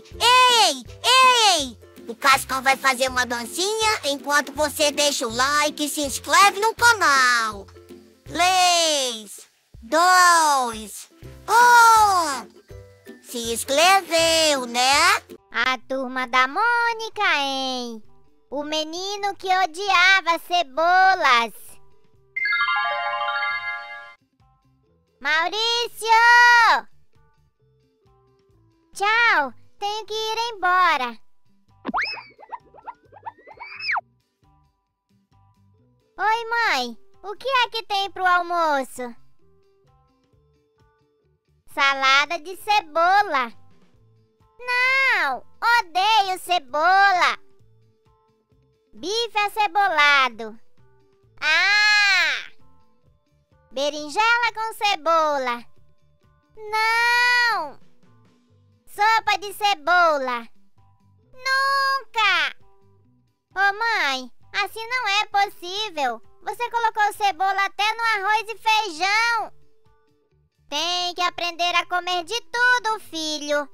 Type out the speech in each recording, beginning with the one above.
Ei! O Cascão vai fazer uma dancinha enquanto você deixa o like e se inscreve no canal. 3, 2, 1. Se inscreveu, né? A turma da Mônica, hein? O menino que odiava cebolas. Maurício! Tchau, tenho que ir embora. Oi, mãe, o que é que tem pro almoço? Salada de cebola. Não, odeio cebola. Bife acebolado. Ah! Berinjela com cebola. Não! Sopa de cebola. Nunca! Ô mãe, assim não é possível. Você colocou cebola até no arroz e feijão. Tem que aprender a comer de tudo, filho.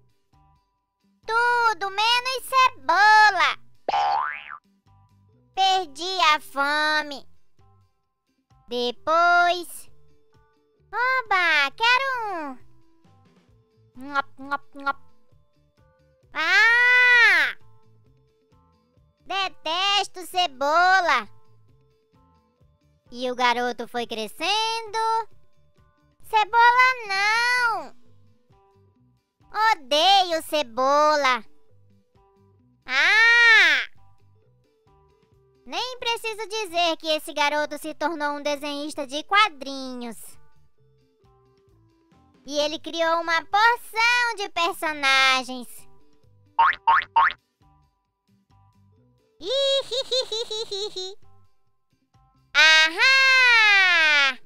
Tudo menos cebola. Perdi a fome. Depois... Oba, quero um. Ngop, ngop, ngop. Ah! Detesto cebola. E o garoto foi crescendo. Cebola não. Odeio cebola. Ah! Nem preciso dizer que esse garoto se tornou um desenhista de quadrinhos. E ele criou uma porção de personagens. Ihihihihihi. Ahá!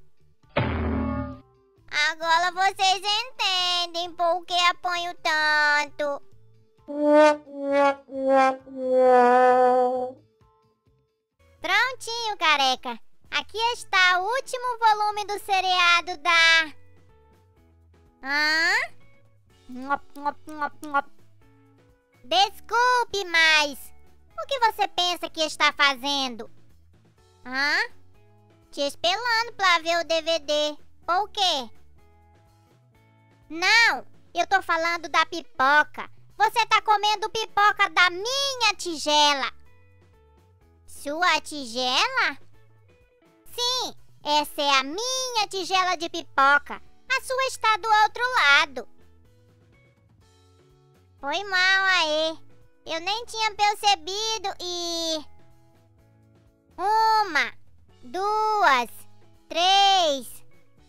Agora vocês entendem por que apanho tanto. Prontinho, careca. Aqui está o último volume do seriado da... Hã? Ngop, ngop, ngop, ngop. Desculpe, mas... O que você pensa que está fazendo? Hã? Te espelando pra ver o DVD. Ou o quê? Não, eu tô falando da pipoca. Você tá comendo pipoca da minha tigela. Sua tigela? Sim, essa é a minha tigela de pipoca. A sua está do outro lado. Foi mal aí. Eu nem tinha percebido e... 1, 2, 3...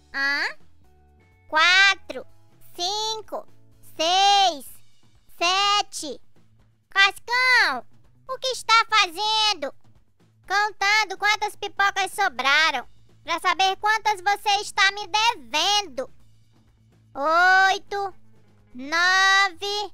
4, 5, 6, 7... Cascão, o que está fazendo? Contando quantas pipocas sobraram, para saber quantas você está me devendo. 8, 9,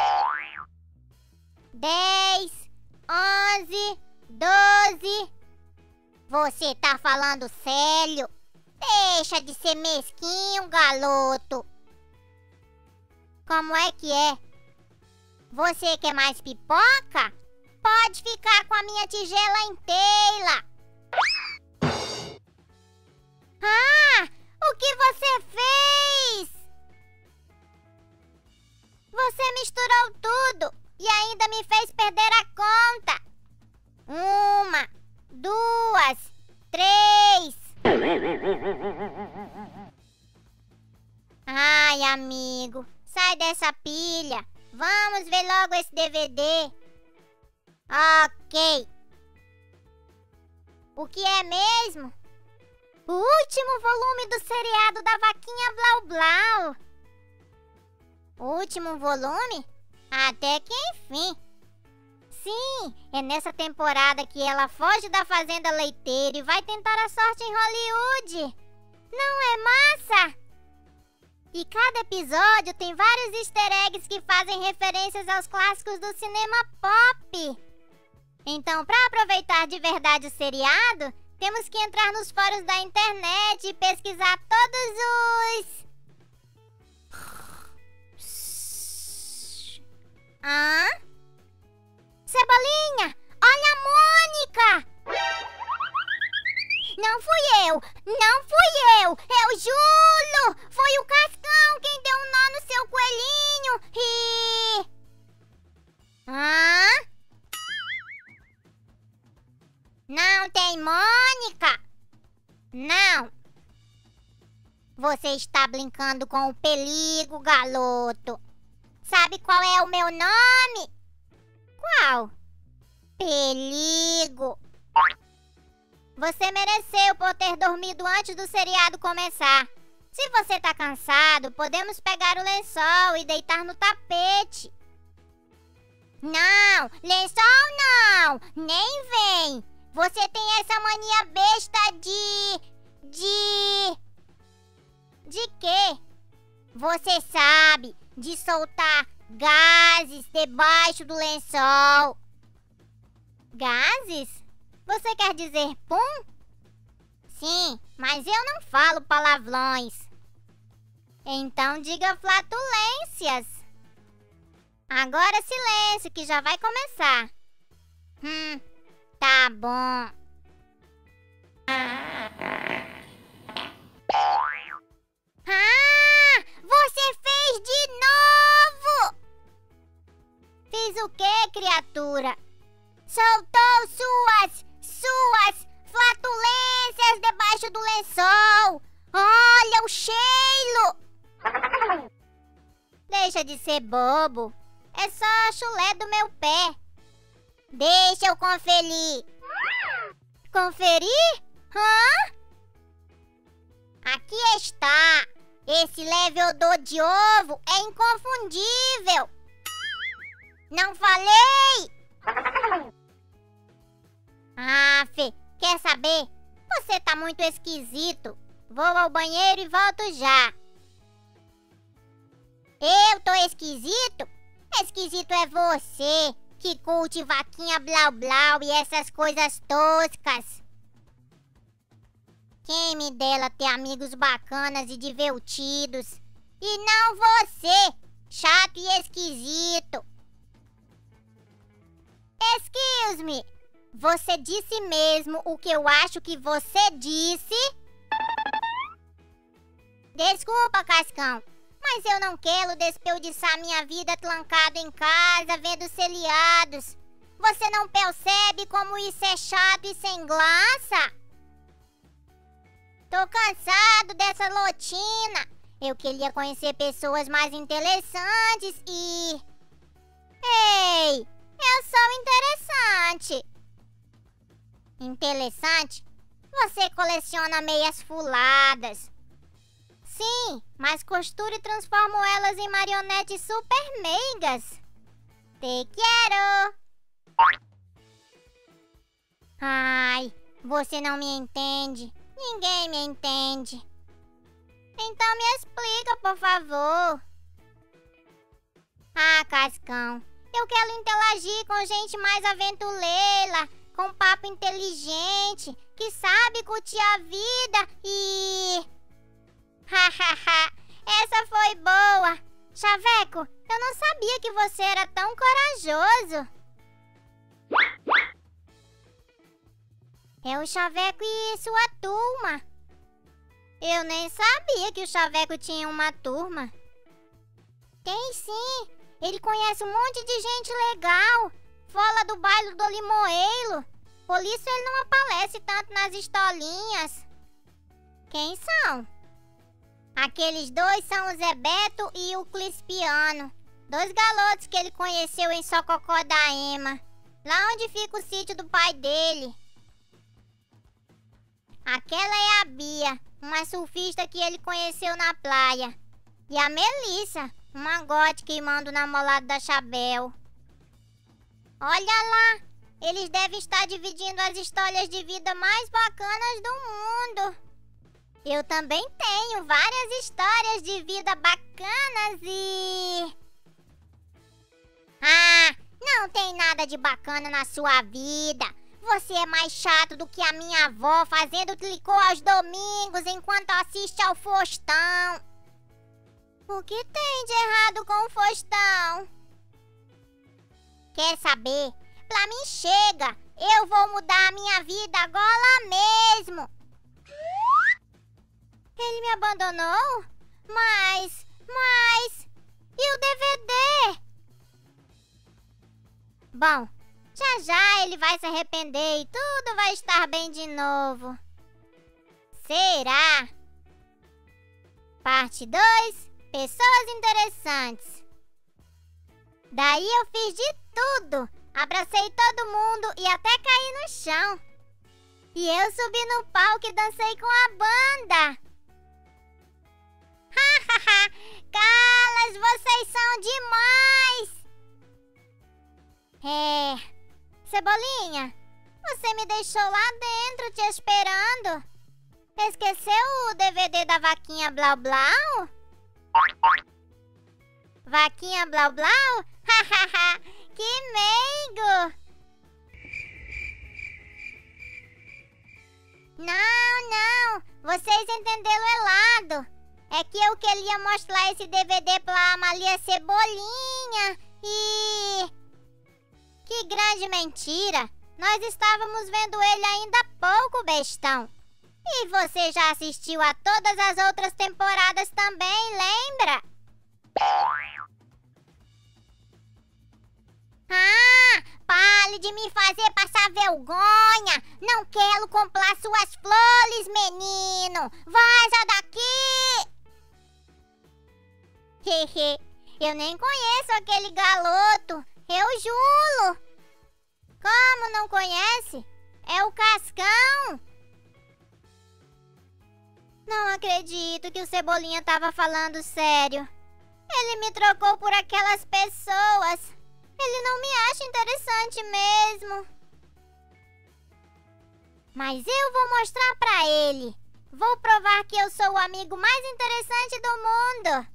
10, 11, 12... Você tá falando sério? Deixa de ser mesquinho, garoto. Como é que é? Você quer mais pipoca? Pode ficar com a minha tigela inteira. Ah! O que você fez? Você misturou tudo e ainda me fez perder a conta. 1, 2, 3... Ai, amigo, sai dessa pilha. Vamos ver logo esse DVD. Ok. O que é mesmo? O último volume do seriado da Vaquinha Blau Blau. O último volume? Até que enfim. Sim, é nessa temporada que ela foge da fazenda leiteira e vai tentar a sorte em Hollywood. Não é massa? E cada episódio tem vários easter eggs que fazem referências aos clássicos do cinema pop. Então, para aproveitar de verdade o seriado, temos que entrar nos fóruns da internet e pesquisar todos os... Hã? Cebolinha, olha a Mônica! Não fui eu! Não fui eu! Eu juro! Foi o Cascão quem deu um nó no seu coelhinho e... Hã? Não tem Mônica? Não! Você está brincando com o perigo, garoto! Sabe qual é o meu nome? Qual? Perigo! Você mereceu por ter dormido antes do seriado começar. Se você tá cansado, podemos pegar o lençol e deitar no tapete. Não, lençol não! Nem vem! Você tem essa mania besta De quê? Você sabe, de soltar gases debaixo do lençol. Gases? Você quer dizer pum? Sim, mas eu não falo palavrões. Então diga flatulências. Agora silêncio, que já vai começar. Tá bom. Ah! Você fez de novo! Fiz o quê, criatura? Soltou suas flatulências debaixo do lençol. Olha o cheiro! Deixa de ser bobo. É só a chulé do meu pé. Deixa eu conferir. Conferir? Hã? Aqui está. Esse leve odor de ovo é inconfundível. Não falei? Fê, quer saber? Você tá muito esquisito. Vou ao banheiro e volto já. Eu tô esquisito? Esquisito é você, que curte vaquinha blau blau e essas coisas toscas. Quem me dera ter amigos bacanas e divertidos. E não você, chato e esquisito. Excuse me, você disse mesmo o que eu acho que você disse? Desculpa, Cascão, mas eu não quero desperdiçar minha vida trancado em casa vendo seriados. Você não percebe como isso é chato e sem graça? Tô cansado dessa rotina. Eu queria conhecer pessoas mais interessantes e... Ei, eu sou interessante. Interessante? Você coleciona meias furadas. Sim, mas costuro e transformo elas em marionetes super meigas. Te quero. Ai, você não me entende. Ninguém me entende. Então me explica, por favor. Ah, Cascão, eu quero interagir com gente mais aventureira, com papo inteligente, que sabe curtir a vida e... Hahaha, essa foi boa. Chaveco, eu não sabia que você era tão corajoso. É o Chaveco e sua turma. Eu nem sabia que o Chaveco tinha uma turma. Tem sim. Ele conhece um monte de gente legal. Fala do baile do Limoeiro. Por isso ele não aparece tanto nas historinhas. Quem são? Aqueles dois são o Zé Beto e o Crispiano. Dois garotos que ele conheceu em Sococó da Ema. Lá onde fica o sítio do pai dele. Aquela é a Bia, uma surfista que ele conheceu na praia. E a Melissa, uma gótica irmã do namorado da Chabel. Olha lá, eles devem estar dividindo as histórias de vida mais bacanas do mundo. Eu também tenho várias histórias de vida bacanas e... Ah, não tem nada de bacana na sua vida. Você é mais chato do que a minha avó fazendo tricô aos domingos enquanto assiste ao Faustão. O que tem de errado com o Faustão? Quer saber? Pra mim chega! Eu vou mudar a minha vida agora mesmo! Ele me abandonou? Mas... E o DVD? Bom, já ele vai se arrepender e tudo vai estar bem de novo. Será? Parte 2. Pessoas interessantes. Daí eu fiz de tudo. Abracei todo mundo e até caí no chão. E eu subi no palco e dancei com a banda. Hahaha! Calas, vocês são demais! Cebolinha, você me deixou lá dentro te esperando. Esqueceu o DVD da Vaquinha Blau Blau? Vaquinha Blau Blau? Hahaha! Que meigo! Não, vocês entenderam errado. É que eu queria mostrar esse DVD pra Amalia Cebolinha e... Que grande mentira! Nós estávamos vendo ele ainda há pouco, bestão. E você já assistiu a todas as outras temporadas também, lembra? Pare de me fazer passar vergonha! Não quero comprar suas flores, menino! Vaza daqui! Eu nem conheço aquele garoto, eu juro! Como não conhece? É o Cascão! Não acredito que o Cebolinha estava falando sério. Ele me trocou por aquelas pessoas. Ele não me acha interessante mesmo. Mas eu vou mostrar pra ele. Vou provar que eu sou o amigo mais interessante do mundo.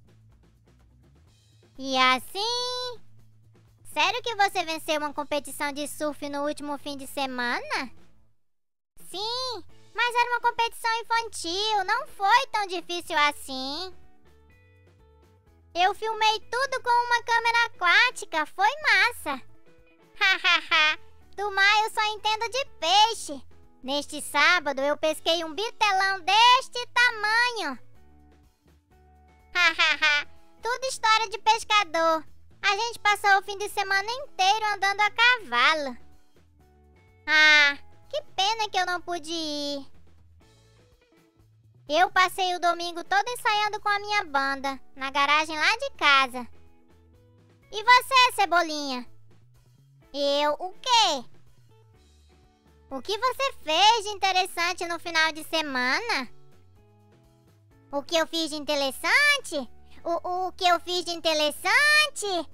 E assim... Sério que você venceu uma competição de surf no último fim de semana? Sim, mas era uma competição infantil, não foi tão difícil assim. Eu filmei tudo com uma câmera aquática, foi massa. Hahaha, do mar eu só entendo de peixe. Neste sábado eu pesquei um bitelão deste tamanho. Hahaha, tudo história de pescador. A gente passou o fim de semana inteiro andando a cavalo. Que pena que eu não pude ir. Eu passei o domingo todo ensaiando com a minha banda, na garagem lá de casa. E você, Cebolinha? Eu o quê? O que você fez de interessante no final de semana? O que eu fiz de interessante? O que eu fiz de interessante?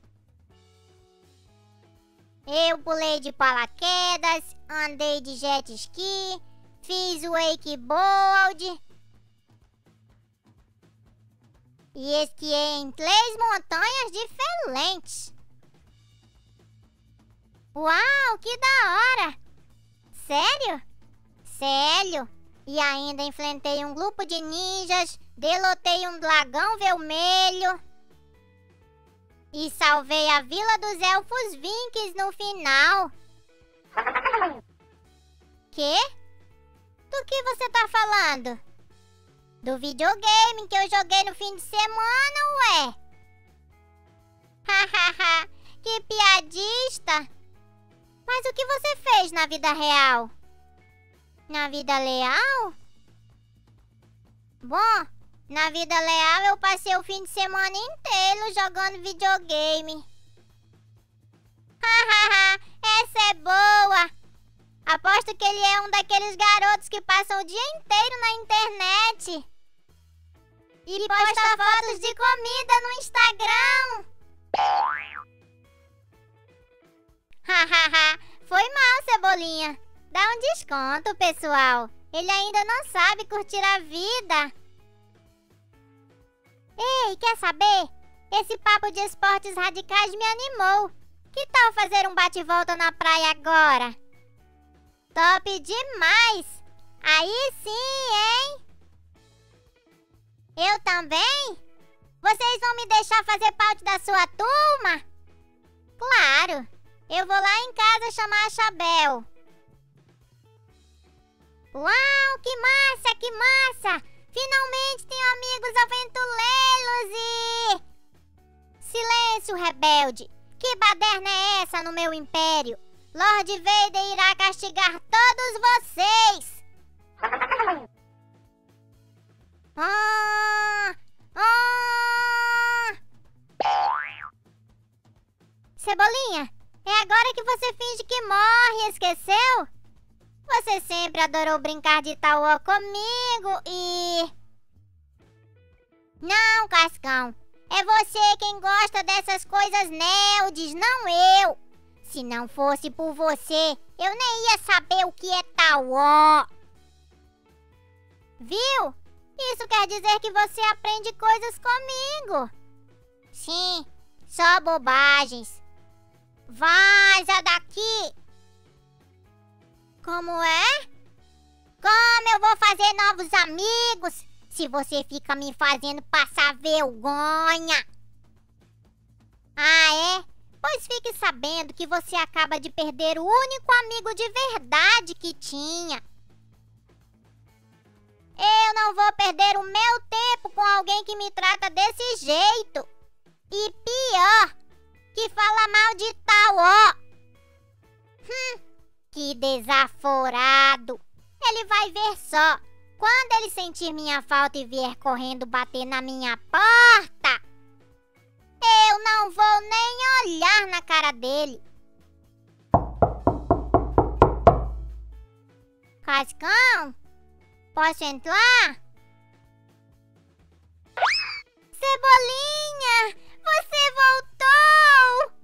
Eu pulei de paraquedas, andei de jet ski, fiz o wakeboard e esquiei em 3 montanhas diferentes. Uau, que da hora! Sério? Sério! E ainda enfrentei um grupo de ninjas, derrotei um dragão vermelho e salvei a Vila dos Elfos Vinks no final. Quê? Do que você tá falando? Do videogame que eu joguei no fim de semana, ué? Hahaha, que piadista! Mas o que você fez na vida real? Na vida leal? Bom, na vida leal eu passei o fim de semana inteiro jogando videogame. Hahaha, essa é boa! Aposto que ele é um daqueles garotos que passam o dia inteiro na internet e posta fotos de comida no Instagram. Hahaha, foi mal, Cebolinha. Dá um desconto, pessoal. Ele ainda não sabe curtir a vida. Ei, quer saber? Esse papo de esportes radicais me animou. Que tal fazer um bate-volta na praia agora? Top demais! Aí sim, hein? Eu também? Vocês vão me deixar fazer parte da sua turma? Claro! Eu vou lá em casa chamar a Chabel. Uau, que massa, que massa! Finalmente tenho amigos aventureiros e... Silêncio, rebelde! Que baderna é essa no meu império? Lord Vader irá castigar todos vocês! Cebolinha, é agora que você finge que morre, esqueceu? Você sempre adorou brincar de Tauó comigo e... Não, Cascão. É você quem gosta dessas coisas nerds, não eu. Se não fosse por você, eu nem ia saber o que é Tauó. Viu? Isso quer dizer que você aprende coisas comigo. Sim, só bobagens. Vaza daqui! Como é? Como eu vou fazer novos amigos se você fica me fazendo passar vergonha? Ah, é? Pois fique sabendo que você acaba de perder o único amigo de verdade que tinha. Eu não vou perder o meu tempo com alguém que me trata desse jeito. E pior, que fala mal de Tauó. Que desaforado. Ele vai ver só. Quando ele sentir minha falta e vier correndo bater na minha porta, eu não vou nem olhar na cara dele. Cascão, posso entrar? Cebolinha, você voltou!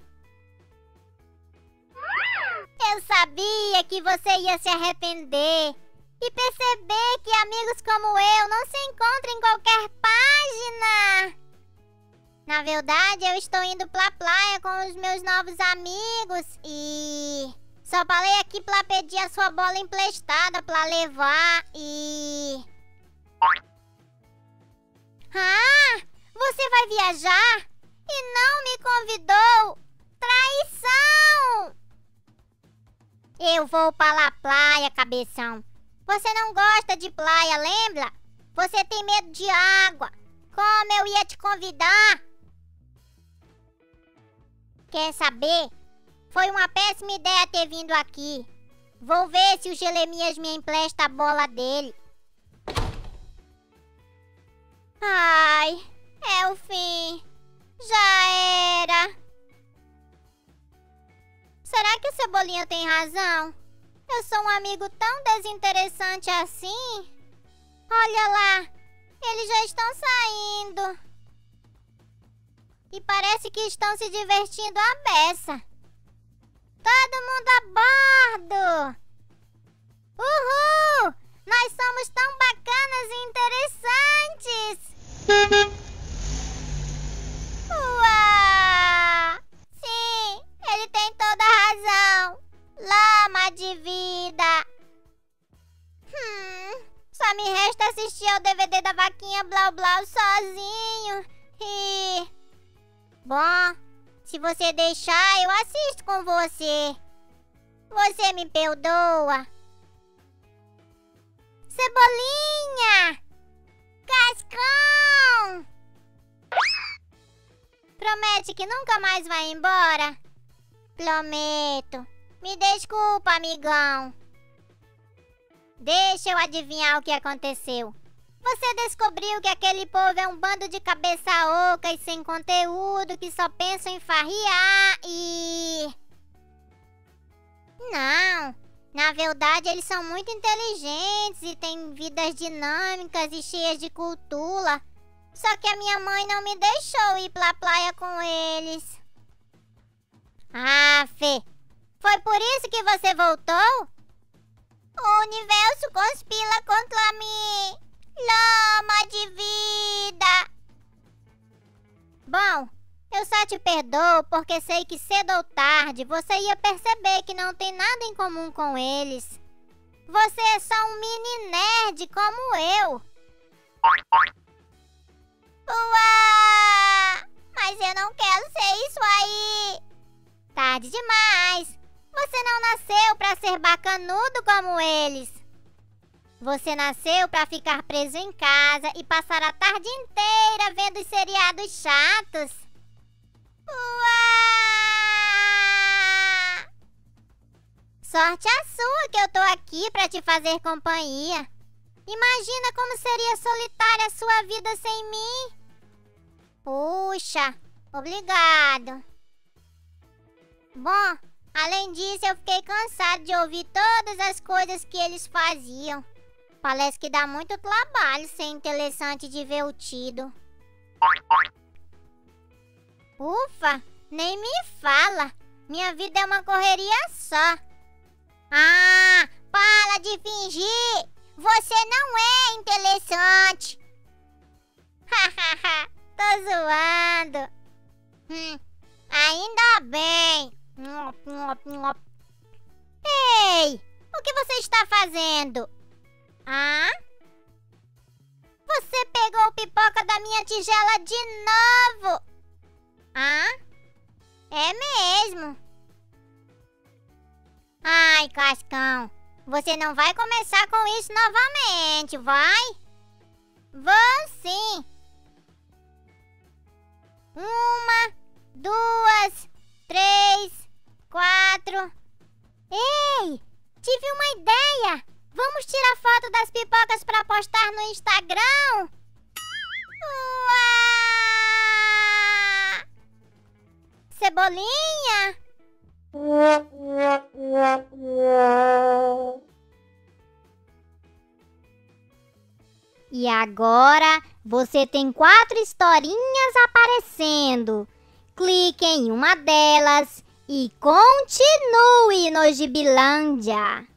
Eu sabia que você ia se arrepender e perceber que amigos como eu não se encontram em qualquer página. Na verdade, eu estou indo pra praia com os meus novos amigos e só parei aqui pra pedir a sua bola emprestada pra levar e... Ah, você vai viajar e não me convidou? Traição! Eu vou para a praia, cabeção. Você não gosta de praia, lembra? Você tem medo de água. Como eu ia te convidar? Quer saber? Foi uma péssima ideia ter vindo aqui. Vou ver se o Jeremias me empresta a bola dele. Ai, é o fim. Já era. Será que o Cebolinha tem razão? Eu sou um amigo tão desinteressante assim. Olha lá, eles já estão saindo. E parece que estão se divertindo à beça. Todo mundo a bordo! Uhul! Nós somos tão bacanas e interessantes! Uau! Sim, ele tem toda a razão. Lama de vida. Só me resta assistir ao DVD da Vaquinha Blau Blau sozinho. E... Bom, se você deixar, eu assisto com você. Você me perdoa? Cebolinha! Cascão! Promete que nunca mais vai embora? Prometo. Me desculpa, amigão. Deixa eu adivinhar o que aconteceu. Você descobriu que aquele povo é um bando de cabeça oca e sem conteúdo que só pensa em farriar e... Não, na verdade eles são muito inteligentes e têm vidas dinâmicas e cheias de cultura. Só que a minha mãe não me deixou ir pra praia com eles. Ah, Fê, foi por isso que você voltou? O universo conspira contra mim. Lama de vida. Bom, eu só te perdoo porque sei que cedo ou tarde você ia perceber que não tem nada em comum com eles. Você é só um mini nerd como eu. Uau! Mas eu não quero ser isso aí. tarde demais. Você não nasceu pra ser bacanudo como eles. Você nasceu pra ficar preso em casa e passar a tarde inteira vendo os seriados chatos. Uá! Sorte a sua que eu tô aqui pra te fazer companhia. Imagina como seria solitária a sua vida sem mim. Puxa, obrigado. Bom, além disso, eu fiquei cansado de ouvir todas as coisas que eles faziam. Parece que dá muito trabalho ser interessante de ver o Tido. Ufa, nem me fala. Minha vida é uma correria só. Ah, para de fingir. Você não é interessante. Hahaha, tô zoando. Ainda bem. Ei, o que você está fazendo? Ah? Você pegou pipoca da minha tigela de novo. Ah? É mesmo. Ai, Cascão, você não vai começar com isso novamente, vai? Vou sim. 1, 2, 3, 4. Ei, tive uma ideia. Vamos tirar foto das pipocas para postar no Instagram? Uá! Cebolinha? E agora você tem 4 historinhas aparecendo. Clique em uma delas e continue no Gibilândia.